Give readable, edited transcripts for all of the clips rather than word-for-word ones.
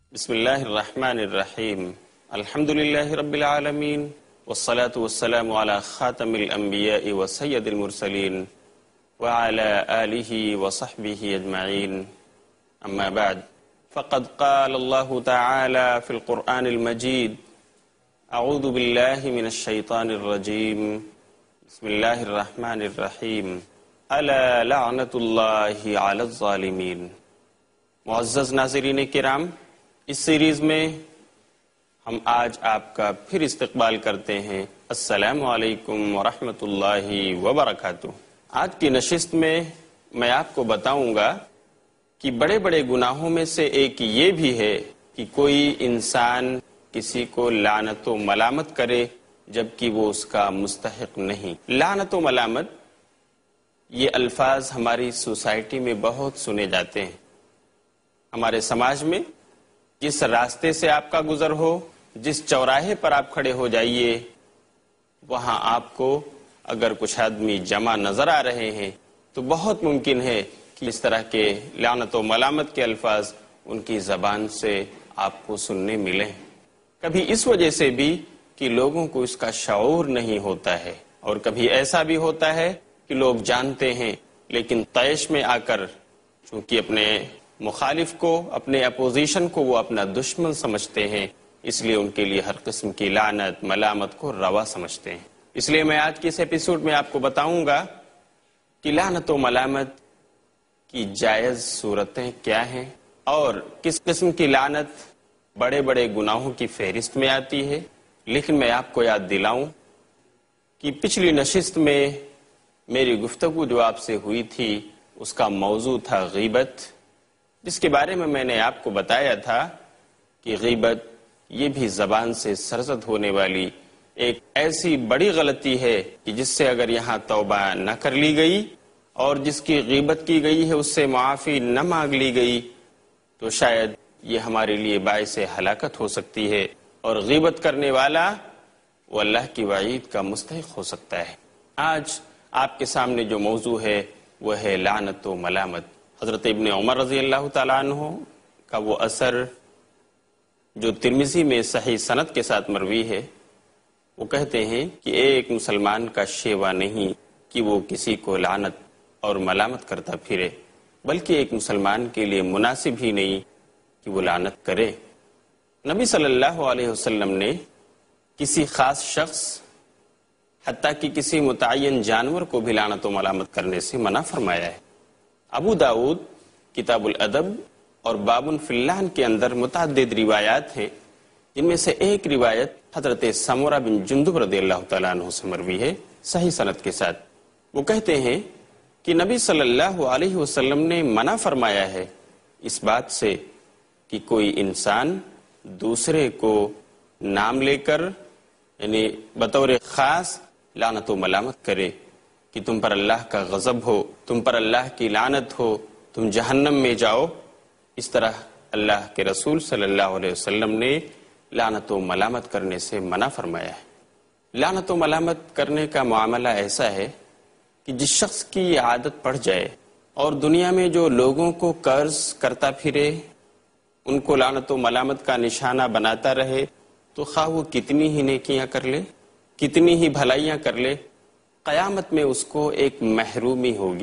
بسم اللہ الرحمن الرحیم الحمد للہ رب العالمین والصلاة والسلام علی خاتم الانبیاء وسید المرسلین وعلى آلہ وصحبہ اجمعین اما بعد فقد قال اللہ تعالی فی القرآن المجید اعوذ باللہ من الشیطان الرجیم بسم اللہ الرحمن الرحیم الا لعنت اللہ علی الظالمین۔ معزز ناظرین کرام، اس سیریز میں ہم آج آپ کا پھر استقبال کرتے ہیں۔ السلام علیکم ورحمۃ اللہ وبرکاتہ۔ آج کی نشست میں آپ کو بتاؤں گا کہ بڑے بڑے گناہوں میں سے ایک یہ بھی ہے کہ کوئی انسان کسی کو لعنت و ملامت کرے جبکہ وہ اس کا مستحق نہیں۔ لعنت و ملامت یہ الفاظ ہماری سوسائٹی میں بہت سنے جاتے ہیں۔ ہمارے سماج میں جس راستے سے آپ کا گزر ہو، جس چوراہے پر آپ کھڑے ہو جائیے، وہاں آپ کو اگر کچھ آدمی جمع نظر آ رہے ہیں تو بہت ممکن ہے کہ اس طرح کے لعنت و ملامت کے الفاظ ان کی زبان سے آپ کو سننے ملیں۔ کبھی اس وجہ سے بھی کہ لوگوں کو اس کا شعور نہیں ہوتا ہے، اور کبھی ایسا بھی ہوتا ہے کہ لوگ جانتے ہیں لیکن طیش میں آ کر چونکہ اپنے مخالف کو، اپنے اپوزیشن کو وہ اپنا دشمن سمجھتے ہیں، اس لیے ان کے لیے ہر قسم کی لعنت ملامت کو روا سمجھتے ہیں۔ اس لیے میں آج کے اس ایپیسوڈ میں آپ کو بتاؤں گا کہ لعنت و ملامت کی جائز صورتیں کیا ہیں اور کس قسم کی لعنت بڑے بڑے گناہوں کی فہرست میں آتی ہے۔ لیکن میں آپ کو یاد دلاؤں کہ پچھلی نشست میں میری گفتگو جو آپ سے ہوئی تھی اس کا موضوع تھا غیبت، جس کے بارے میں نے آپ کو بتایا تھا کہ غیبت یہ بھی زبان سے سرزد ہونے والی ایک ایسی بڑی غلطی ہے کہ جس سے اگر یہاں توبہ نہ کر لی گئی اور جس کی غیبت کی گئی ہے اس سے معافی نہ مانگ لی گئی تو شاید یہ ہمارے لیے باعث ہلاکت ہو سکتی ہے، اور غیبت کرنے والا وہ اللہ کی وعید کا مستحق ہو سکتا ہے۔ آج آپ کے سامنے جو موضوع ہے وہ ہے لعنت و ملامت۔ حضرت ابن عمر رضی اللہ تعالیٰ عنہ کا وہ اثر جو ترمذی میں صحیح سند کے ساتھ مروی ہے، وہ کہتے ہیں کہ ایک مسلمان کا شیوا نہیں کہ وہ کسی کو لعنت اور ملامت کرتا پھرے، بلکہ ایک مسلمان کے لیے مناسب ہی نہیں کہ وہ لعنت کرے۔ نبی صلی اللہ علیہ وسلم نے کسی خاص شخص حتیٰ کہ کسی متعین جانور کو بھی لعنت و ملامت کرنے سے منع فرمایا ہے۔ ابو داؤد کتاب الادب اور باب فی اللعن کے اندر متعدد روایات ہیں، جن میں سے ایک روایت حضرت سمرہ بن جندب رضی اللہ تعالیٰ عنہ سے مروی ہے صحیح سند کے ساتھ۔ وہ کہتے ہیں کہ نبی صلی اللہ علیہ وسلم نے منع فرمایا ہے اس بات سے کہ کوئی انسان دوسرے کو نام لے کر یعنی بطور خاص لعنت و ملامت کرے کہ تم پر اللہ کا غضب ہو، تم پر اللہ کی لعنت ہو، تم جہنم میں جاؤ۔ اس طرح اللہ کے رسول صلی اللہ علیہ وسلم نے لعنت و ملامت کرنے سے منع فرمایا ہے۔ لعنت و ملامت کرنے کا معاملہ ایسا ہے کہ جس شخص کی یہ عادت پڑ جائے اور دنیا میں جو لوگوں کو قرض کرتا پھرے، ان کو لعنت و ملامت کا نشانہ بناتا رہے، تو خواہ وہ کتنی ہی نیکیاں کر لے، کتنی ہی بھلائیاں کر لے، قیامت میں اس کو ایک محرومی ہوگی۔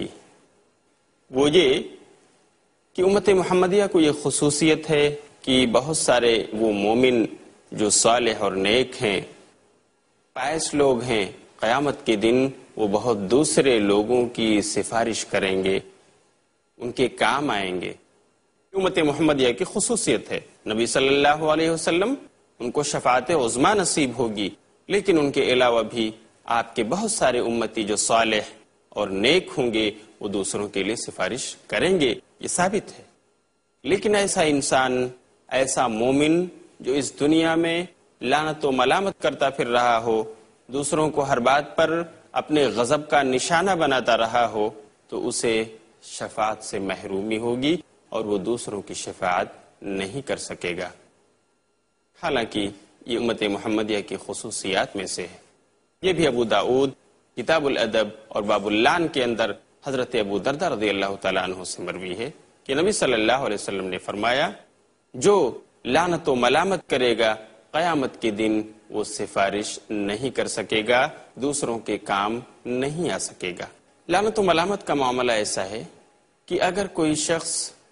وہ یہ کہ امت محمدیہ کو یہ خصوصیت ہے کہ بہت سارے وہ مومن جو صالح اور نیک ہیں، پائس لوگ ہیں، قیامت کے دن وہ بہت دوسرے لوگوں کی سفارش کریں گے، ان کے کام آئیں گے۔ امت محمدیہ کی خصوصیت ہے۔ نبی صلی اللہ علیہ وسلم ان کو شفاعت عظمیٰ نصیب ہوگی، لیکن ان کے علاوہ بھی آپ کے بہت سارے امتی جو صالح اور نیک ہوں گے وہ دوسروں کے لیے سفارش کریں گے، یہ ثابت ہے۔ لیکن ایسا انسان، ایسا مومن جو اس دنیا میں لعنت و ملامت کرتا پھر رہا ہو، دوسروں کو ہر بات پر اپنے غضب کا نشانہ بناتا رہا ہو، تو اسے شفاعت سے محرومی ہوگی اور وہ دوسروں کی شفاعت نہیں کر سکے گا۔ حالانکہ یہ امت محمدیہ کی خصوصیات میں سے ہے۔ یہ بھی ابو داؤد کتاب الادب اور باب اللعن کے اندر حضرت ابو دردہ رضی اللہ تعالیٰ عنہ سے مروی ہے کہ نبی صلی اللہ علیہ وسلم نے فرمایا، جو لعنت و ملامت کرے گا، قیامت کے دن وہ سفارش نہیں کر سکے گا، دوسروں کے کام نہیں آ سکے گا۔ لعنت و ملامت کا معاملہ ایسا ہے کہ اگر کوئی شخص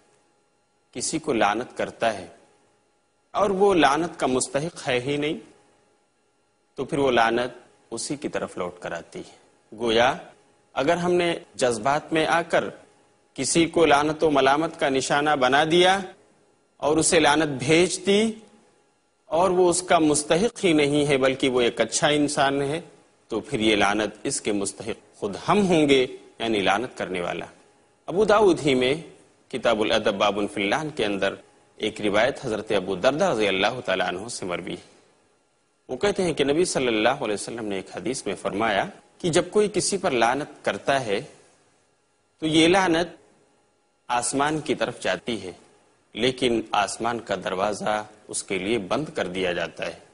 کسی کو لعنت کرتا ہے اور وہ لعنت کا مستحق ہے ہی نہیں، تو پھر وہ لعنت اسی کی طرف لوٹ کر آتی ہے۔ گویا اگر ہم نے جذبات میں آ کر کسی کو لعنت و ملامت کا نشانہ بنا دیا اور اسے لعنت بھیج دی اور وہ اس کا مستحق ہی نہیں ہے بلکہ وہ ایک اچھا انسان ہے، تو پھر یہ لعنت اس کے مستحق خود ہم ہوں گے، یعنی لعنت کرنے والا۔ ابو داؤد ہی میں کتاب الادب باب فی اللعن کے اندر ایک روایت حضرت ابو درداء رضی اللہ تعالیٰ عنہ سے مروی ہے۔ وہ کہتے ہیں کہ نبی صلی اللہ علیہ وسلم نے ایک حدیث میں فرمایا کہ جب کوئی کسی پر لعنت کرتا ہے تو یہ لعنت آسمان کی طرف جاتی ہے، لیکن آسمان کا دروازہ اس کے لیے بند کر دیا جاتا ہے۔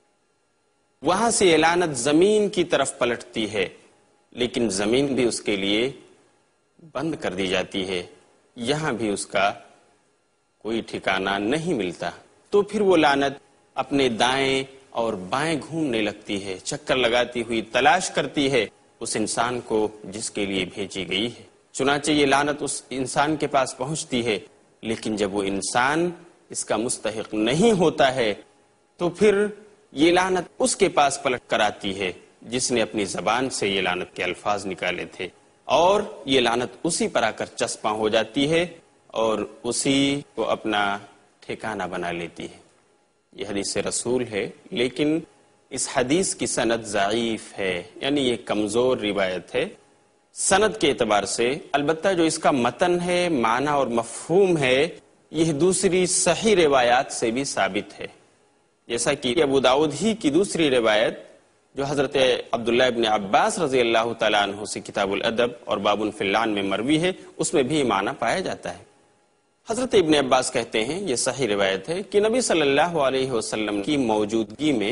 وہاں سے یہ لعنت زمین کی طرف پلٹتی ہے، لیکن زمین بھی اس کے لیے بند کر دی جاتی ہے، یہاں بھی اس کا کوئی ٹھکانہ نہیں ملتا۔ تو پھر وہ لعنت اپنے دائیں اور بائیں گھومنے لگتی ہے، چکر لگاتی ہوئی تلاش کرتی ہے اس انسان کو جس کے لیے بھیجی گئی ہے۔ چنانچہ یہ لعنت اس انسان کے پاس پہنچتی ہے، لیکن جب وہ انسان اس کا مستحق نہیں ہوتا ہے تو پھر یہ لعنت اس کے پاس پلٹ کر آتی ہے جس نے اپنی زبان سے یہ لعنت کے الفاظ نکالے تھے، اور یہ لعنت اسی پر آ کر چسپاں ہو جاتی ہے اور اسی کو اپنا ٹھکانہ بنا لیتی ہے۔ یہ حدیث رسول ہے، لیکن اس حدیث کی سند ضعیف ہے، یعنی یہ کمزور روایت ہے سند کے اعتبار سے۔ البتہ جو اس کا متن ہے، معنی اور مفہوم ہے، یہ دوسری صحیح روایات سے بھی ثابت ہے، جیسا کہ ابو داؤد ہی کی دوسری روایت جو حضرت عبداللہ ابن عباس رضی اللہ تعالیٰ عنہ سے کتاب الادب اور باب فی اللعن میں مروی ہے، اس میں بھی یہ معنی پایا جاتا ہے۔ حضرت ابن عباس کہتے ہیں، یہ صحیح روایت ہے کہ نبی صلی اللہ علیہ وسلم کی موجودگی میں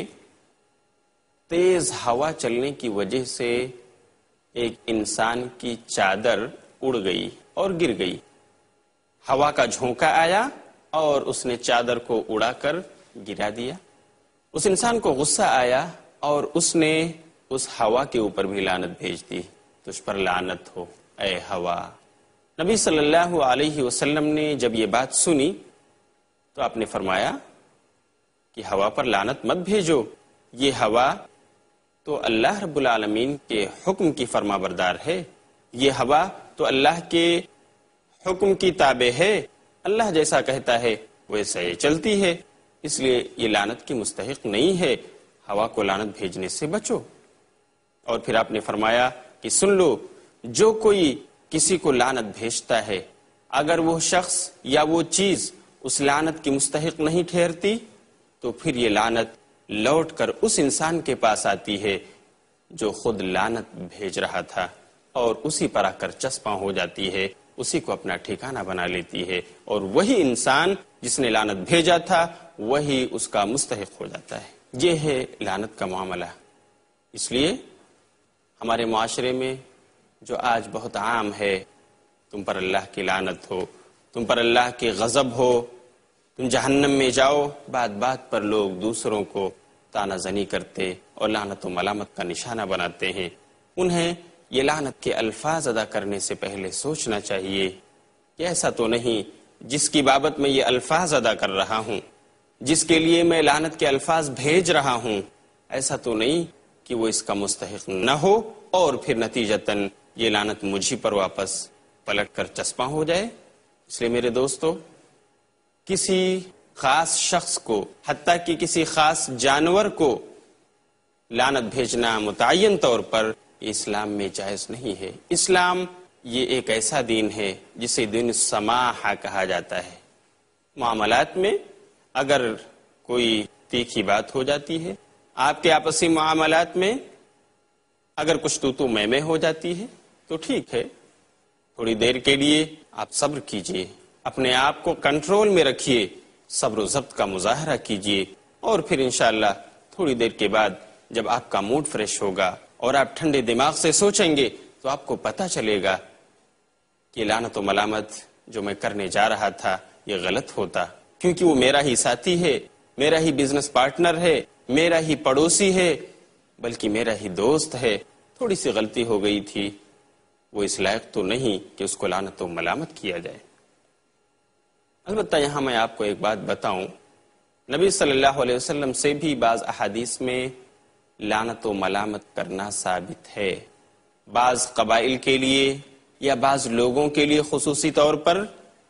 تیز ہوا چلنے کی وجہ سے ایک انسان کی چادر اڑ گئی اور گر گئی۔ ہوا کا جھونکا آیا اور اس نے چادر کو اڑا کر گرا دیا۔ اس انسان کو غصہ آیا اور اس نے اس ہوا کے اوپر بھی لعنت بھیج دی، تجھ پر لعنت ہو اے ہوا۔ نبی صلی اللہ علیہ وسلم نے جب یہ بات سنی تو آپ نے فرمایا کہ ہوا پر لعنت مت بھیجو، یہ ہوا تو اللہ رب العالمین کے حکم کی فرما بردار ہے، یہ ہوا تو اللہ کے حکم کی تابع ہے، اللہ جیسا کہتا ہے ویسا یہ چلتی ہے، اس لیے یہ لعنت کی مستحق نہیں ہے، ہوا کو لعنت بھیجنے سے بچو۔ اور پھر آپ نے فرمایا کہ سن لو، جو کوئی کسی کو لعنت بھیجتا ہے اگر وہ شخص یا وہ چیز اس لعنت کی مستحق نہیں ٹھہرتی تو پھر یہ لعنت لوٹ کر اس انسان کے پاس آتی ہے جو خود لعنت بھیج رہا تھا، اور اسی پر آ کر چسپاں ہو جاتی ہے، اسی کو اپنا ٹھکانہ بنا لیتی ہے، اور وہی انسان جس نے لعنت بھیجا تھا وہی اس کا مستحق ہو جاتا ہے۔ یہ ہے لعنت کا معاملہ۔ اس لیے ہمارے معاشرے میں جو آج بہت عام ہے، تم پر اللہ کی لعنت ہو، تم پر اللہ کی غضب ہو، تم جہنم میں جاؤ، بات بات پر لوگ دوسروں کو طعنہ زنی کرتے اور لعنت و ملامت کا نشانہ بناتے ہیں۔ انہیں یہ لعنت کے الفاظ ادا کرنے سے پہلے سوچنا چاہیے کہ ایسا تو نہیں جس کی بابت میں یہ الفاظ ادا کر رہا ہوں، جس کے لیے میں لعنت کے الفاظ بھیج رہا ہوں، ایسا تو نہیں کہ وہ اس کا مستحق نہ ہو اور پھر نتیجتاً یہ لعنت مجھی پر واپس پلٹ کر چسپاں ہو جائے۔ اس لیے میرے دوستو، کسی خاص شخص کو، حتیٰ کہ کسی خاص جانور کو لعنت بھیجنا متعین طور پر اسلام میں جائز نہیں ہے۔ اسلام یہ ایک ایسا دین ہے جسے دین السماحہ کہا جاتا ہے۔ معاملات میں اگر کوئی تیکھی بات ہو جاتی ہے، آپ کے آپسی معاملات میں اگر کچھ تو میں ہو جاتی ہے تو ٹھیک ہے، تھوڑی دیر کے لیے آپ صبر کیجئے، اپنے آپ کو کنٹرول میں رکھیے، صبر و ضبط کا مظاہرہ کیجئے، اور پھر انشاءاللہ تھوڑی دیر کے بعد جب آپ کا موڈ فریش ہوگا اور آپ ٹھنڈے دماغ سے سوچیں گے تو آپ کو پتہ چلے گا کہ لعنت و ملامت جو میں کرنے جا رہا تھا یہ غلط ہوتا، کیونکہ وہ میرا ہی ساتھی ہے، میرا ہی بزنس پارٹنر ہے، میرا ہی پڑوسی ہے، بلکہ میرا ہی دوست ہے، تھوڑی سی غلطی ہو گئی تھی، وہ اس لائق تو نہیں کہ اس کو لعنت و ملامت کیا جائے۔ البتہ یہاں میں آپ کو ایک بات بتاؤں، نبی صلی اللہ علیہ وسلم سے بھی بعض احادیث میں لعنت و ملامت کرنا ثابت ہے، بعض قبائل کے لیے یا بعض لوگوں کے لیے خصوصی طور پر۔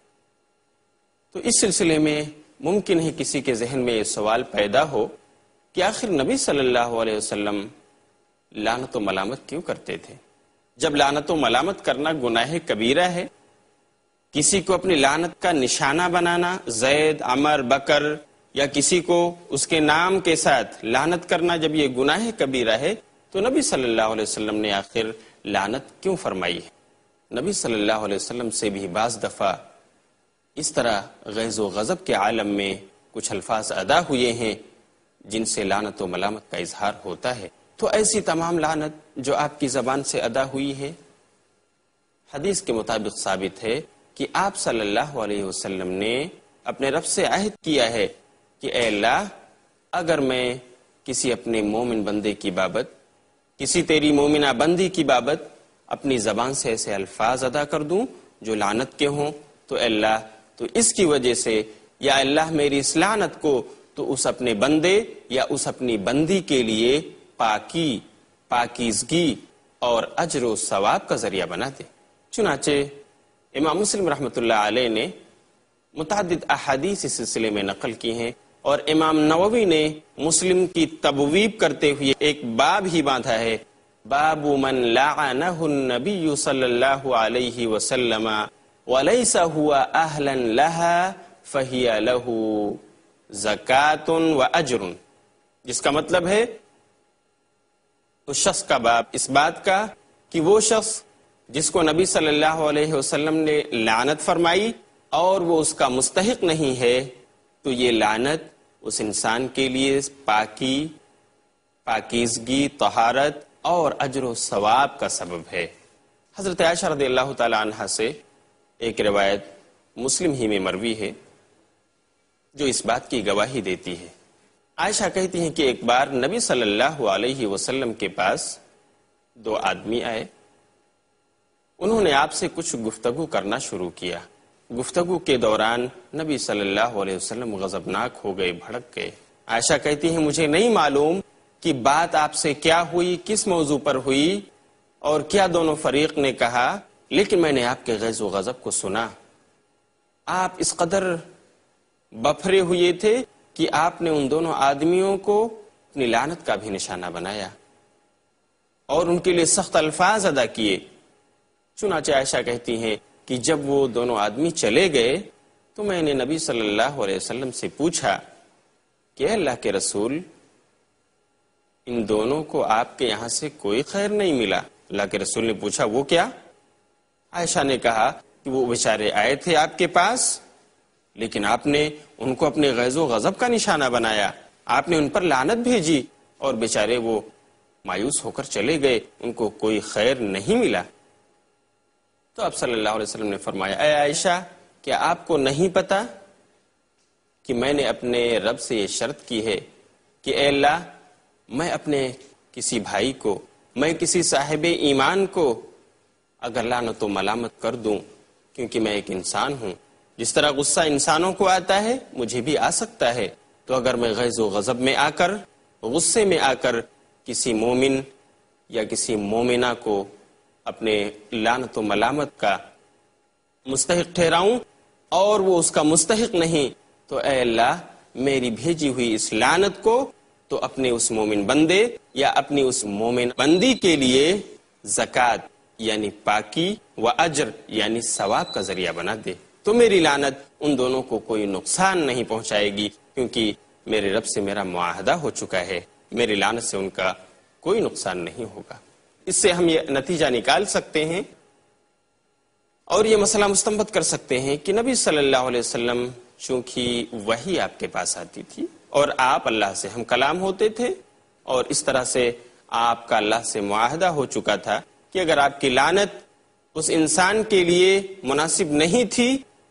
تو اس سلسلے میں ممکن ہے کسی کے ذہن میں یہ سوال پیدا ہو کہ آخر نبی صلی اللہ علیہ وسلم لعنت و ملامت کیوں کرتے تھے؟ جب لعنت و ملامت کرنا گناہ کبیرہ ہے، کسی کو اپنی لعنت کا نشانہ بنانا، زید، عمر، بکر یا کسی کو اس کے نام کے ساتھ لعنت کرنا جب یہ گناہ کبیرہ ہے، تو نبی صلی اللہ علیہ وسلم نے آخر لعنت کیوں فرمائی ہے؟ نبی صلی اللہ علیہ وسلم سے بھی بعض دفعہ اس طرح غیظ و غضب کے عالم میں کچھ الفاظ ادا ہوئے ہیں جن سے لعنت و ملامت کا اظہار ہوتا ہے۔ تو ایسی تمام لعنت جو آپ کی زبان سے ادا ہوئی ہے، حدیث کے مطابق ثابت ہے کہ آپ صلی اللہ علیہ وسلم نے اپنے رب سے عہد کیا ہے کہ اے اللہ، اگر میں کسی اپنے مومن بندے کی بابت، کسی تیری مومنہ بندی کی بابت اپنی زبان سے ایسے الفاظ ادا کر دوں جو لعنت کے ہوں، تو اے اللہ، تو اس کی وجہ سے یا اللہ میری اس لعنت کو تو اس اپنے بندے یا اس اپنی بندی کے لیے پاکی، پاکیزگی اور اجر و ثواب کا ذریعہ بنا دے۔ چنانچہ امام مسلم رحمۃ اللہ علیہ نے متعدد احادیث اس سلسلے میں نقل کی ہیں، اور امام نووی نے مسلم کی تبویب کرتے ہوئے ایک باب ہی باندھا ہے، باب من لعنہ النبی صلی اللہ علیہ وسلم ولیس ہوا اہلا لہا فہی لہ زکاۃ و اجر، جس کا مطلب ہے اس شخص کا باب اس بات کا کہ وہ شخص جس کو نبی صلی اللہ علیہ وسلم نے لعنت فرمائی اور وہ اس کا مستحق نہیں ہے، تو یہ لعنت اس انسان کے لیے پاکی، پاکیزگی، طہارت اور اجر و ثواب کا سبب ہے۔ حضرت عائشہ رضی اللہ تعالی عنہا سے ایک روایت مسلم ہی میں مروی ہے جو اس بات کی گواہی دیتی ہے۔ عائشہ کہتی ہیں کہ ایک بار نبی صلی اللہ علیہ وسلم کے پاس دو آدمی آئے، انہوں نے آپ سے کچھ گفتگو کرنا شروع کیا۔ گفتگو کے دوران نبی صلی اللہ علیہ وسلم غضبناک ہو گئے، بھڑک گئے۔ عائشہ کہتی ہیں مجھے نہیں معلوم کہ بات آپ سے کیا ہوئی، کس موضوع پر ہوئی اور کیا دونوں فریق نے کہا، لیکن میں نے آپ کے غیظ و غضب کو سنا۔ آپ اس قدر بپھرے ہوئے تھے کہ آپ نے ان دونوں آدمیوں کو اپنی لعنت کا بھی نشانہ بنایا اور ان کے لیے سخت الفاظ ادا کیے۔ چنانچہ عائشہ کہتی ہیں کہ جب وہ دونوں آدمی چلے گئے تو میں نے نبی صلی اللہ علیہ وسلم سے پوچھا کہ اے اللہ کے رسول، ان دونوں کو آپ کے یہاں سے کوئی خیر نہیں ملا؟ اللہ کے رسول نے پوچھا وہ کیا؟ عائشہ نے کہا کہ وہ بیچارے آئے تھے آپ کے پاس، لیکن آپ نے ان کو اپنے غیظ و غضب کا نشانہ بنایا، آپ نے ان پر لعنت بھیجی اور بیچارے وہ مایوس ہو کر چلے گئے، ان کو کوئی خیر نہیں ملا۔ تو آپ صلی اللہ علیہ وسلم نے فرمایا اے عائشہ، کیا آپ کو نہیں پتا کہ میں نے اپنے رب سے یہ شرط کی ہے کہ اے اللہ، میں اپنے کسی بھائی کو، میں کسی صاحب ایمان کو اگر لعنت و ملامت کر دوں، کیونکہ میں ایک انسان ہوں، جس طرح غصہ انسانوں کو آتا ہے مجھے بھی آ سکتا ہے، تو اگر میں غیظ و غضب میں آ کر، غصے میں آ کر کسی مومن یا کسی مومنہ کو اپنے لعنت و ملامت کا مستحق ٹھہراؤں اور وہ اس کا مستحق نہیں، تو اے اللہ، میری بھیجی ہوئی اس لعنت کو تو اپنے اس مومن بندے یا اپنی اس مومن بندی کے لیے زکوٰۃ یعنی پاکی و اجر یعنی ثواب کا ذریعہ بنا دے، تو میری لعنت ان دونوں کو کوئی نقصان نہیں پہنچائے گی، کیونکہ میرے رب سے میرا معاہدہ ہو چکا ہے، میری لعنت سے ان کا کوئی نقصان نہیں ہوگا۔ اس سے ہم یہ نتیجہ نکال سکتے ہیں اور یہ مسئلہ مستنبط کر سکتے ہیں کہ نبی صلی اللہ علیہ وسلم چونکہ وحی آپ کے پاس آتی تھی اور آپ اللہ سے ہم کلام ہوتے تھے، اور اس طرح سے آپ کا اللہ سے معاہدہ ہو چکا تھا کہ اگر آپ کی لعنت اس انسان کے لیے مناسب نہیں تھی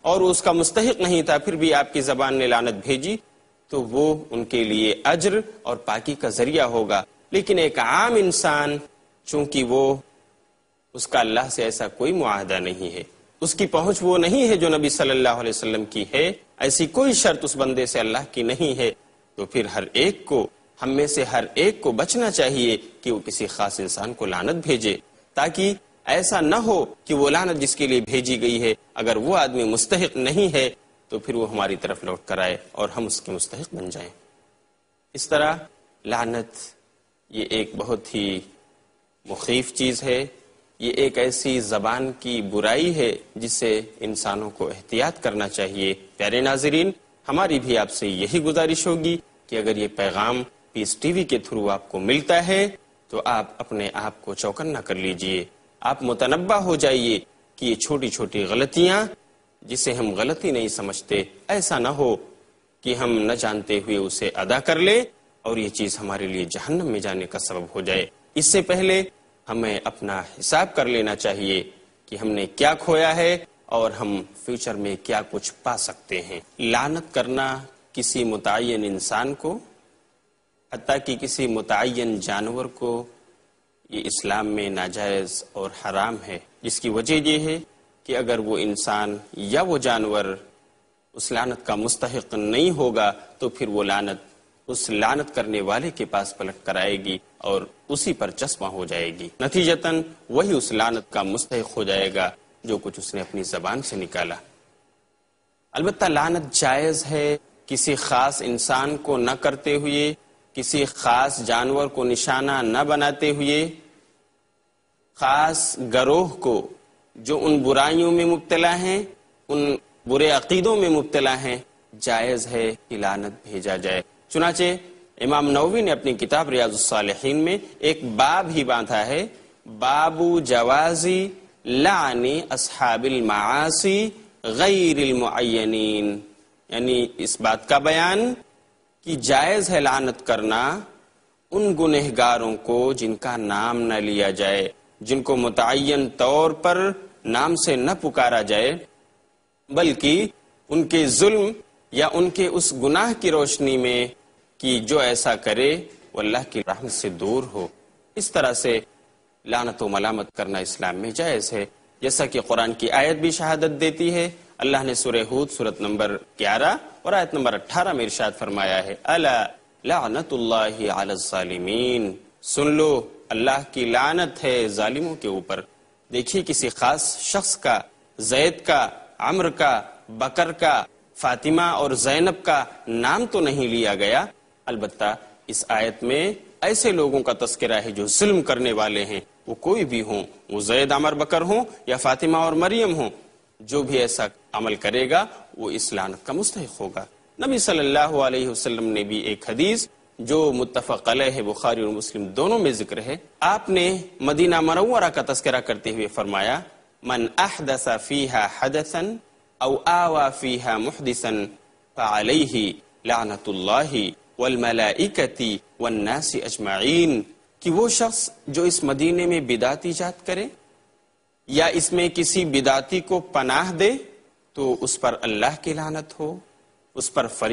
اور اس کا مستحق نہیں تھا، پھر بھی آپ کی زبان نے لعنت بھیجی، تو وہ ان کے لیے اجر اور پاکی کا ذریعہ ہوگا۔ لیکن ایک عام انسان، چونکہ وہ اس کا اللہ سے ایسا کوئی معاہدہ نہیں ہے، اس کی پہنچ وہ نہیں ہے جو نبی صلی اللہ علیہ وسلم کی ہے، ایسی کوئی شرط اس بندے سے اللہ کی نہیں ہے، تو پھر ہم میں سے ہر ایک کو بچنا چاہیے کہ وہ کسی خاص انسان کو لعنت بھیجے، تاکہ ایسا نہ ہو کہ وہ لعنت جس کے لیے بھیجی گئی ہے اگر وہ آدمی مستحق نہیں ہے تو پھر وہ ہماری طرف لوٹ کر آئے اور ہم اس کے مستحق بن جائیں۔ اس طرح لعنت یہ ایک بہت ہی مخیف چیز ہے، یہ ایک ایسی زبان کی برائی ہے جس سے انسانوں کو احتیاط کرنا چاہیے۔ پیارے ناظرین، ہماری بھی آپ سے یہی گزارش ہوگی کہ اگر یہ پیغام پیس ٹی وی کے تھرو آپ کو ملتا ہے تو آپ اپنے آپ کو چوکنا کر لیجئے، آپ متنبہ ہو جائیے کہ یہ چھوٹی چھوٹی غلطیاں جسے ہم غلطی نہیں سمجھتے، ایسا نہ ہو کہ ہم نہ جانتے ہوئے اسے ادا کر لیں اور یہ چیز ہمارے لیے جہنم میں جانے کا سبب ہو جائے۔ اس سے پہلے ہمیں اپنا حساب کر لینا چاہیے کہ ہم نے کیا کھویا ہے اور ہم فیوچر میں کیا کچھ پا سکتے ہیں۔ لعنت کرنا کسی متعین انسان کو، حتیٰ کہ کسی متعین جانور کو، یہ اسلام میں ناجائز اور حرام ہے، جس کی وجہ یہ ہے کہ اگر وہ انسان یا وہ جانور اس لعنت کا مستحق نہیں ہوگا تو پھر وہ لعنت اس لعنت کرنے والے کے پاس پلٹ کر آئے گی اور اسی پر چسپاں ہو جائے گی، نتیجتاً وہی اس لعنت کا مستحق ہو جائے گا جو کچھ اس نے اپنی زبان سے نکالا۔ البتہ لعنت جائز ہے کسی خاص انسان کو نہ کرتے ہوئے، کسی خاص جانور کو نشانہ نہ بناتے ہوئے، خاص گروہ کو جو ان برائیوں میں مبتلا ہیں، ان برے عقیدوں میں مبتلا ہیں، جائز ہے کہ لعنت بھیجا جائے۔ چنانچہ امام نووی نے اپنی کتاب ریاض الصالحین میں ایک باب ہی باندھا ہے، باب جوازی لعن اصحاب المعاصی غیر المعینین، یعنی اس بات کا بیان کہ جائز ہے لعنت کرنا ان گنہگاروں کو جن کا نام نہ لیا جائے، جن کو متعین طور پر نام سے نہ پکارا جائے، بلکہ ان کے ظلم یا ان کے اس گناہ کی روشنی میں کہ جو ایسا کرے وہ اللہ کی رحمت سے دور ہو۔ اس طرح سے لعنت و ملامت کرنا اسلام میں جائز ہے، جیسا کہ قرآن کی آیت بھی شہادت دیتی ہے۔ اللہ نے سورہ ہود سورت نمبر 11 اور آیت نمبر 18 میں ارشاد فرمایا ہے، الا لعنت اللہ علی الظالمین، سن لو اللہ کی لعنت ہے ظالموں کے اوپر۔ دیکھیے کسی خاص شخص کا، زید کا، عمر کا، بکر کا، فاطمہ اور زینب کا نام تو نہیں لیا گیا، البتہ اس آیت میں ایسے لوگوں کا تذکرہ ہے جو ظلم کرنے والے ہیں، وہ کوئی بھی ہوں، وہ زید، عمر، بکر ہوں یا فاطمہ اور مریم ہوں، جو بھی ایسا عمل کرے گا وہ اس لعنت کا مستحق ہوگا۔ نبی صلی اللہ علیہ وسلم نے بھی ایک حدیث جو متفق علیہ بخاری اور مسلم دونوں میں ذکر ہے، آپ نے مدینہ منورہ کا تذکرہ کرتے ہوئے فرمایا، من احدث فیہا حدثا او آوى فیہا محدثا فعلیہ لعنت اللہ والملائکۃ والناس اجمعین، کہ وہ شخص جو اس مدینے میں بدعت ایجاد کرے یا اس میں کسی بدعتی کو پناہ دے تو اس پر اللہ کی لعنت ہو، اس پر